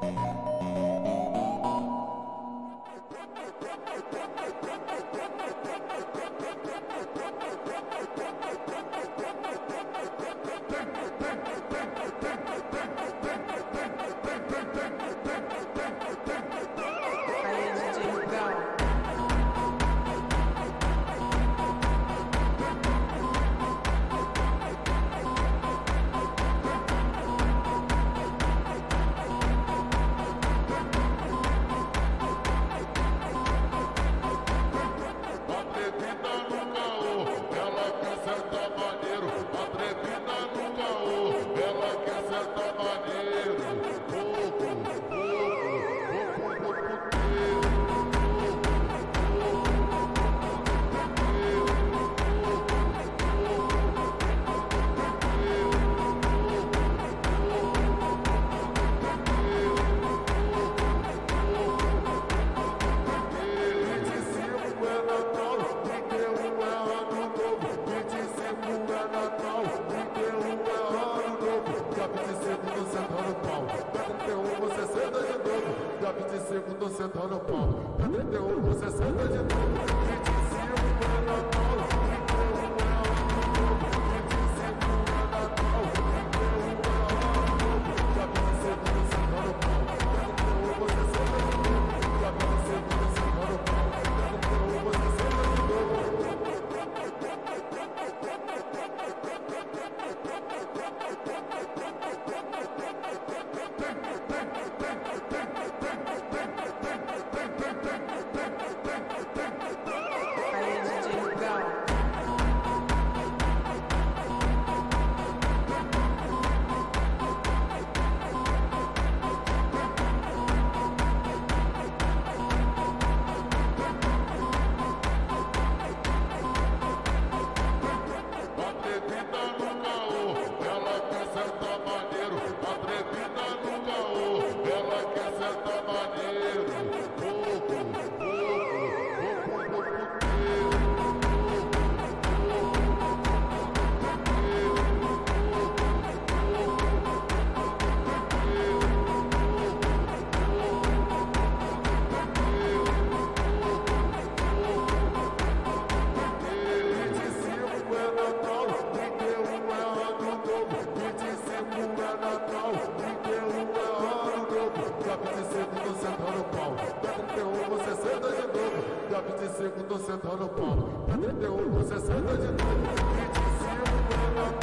Segundo senta no pau, pra 31 você senta de novo. 25 é Natal, 31 é ano novo. 25 é Natal, 31 é ano novo. Já 25 senta no pau, pra 31 você senta de novo. Já 25 senta no pau, pra 31 você senta de novo. Segundo senta no pau, pra 31 você senta de novo. 25 é Natal.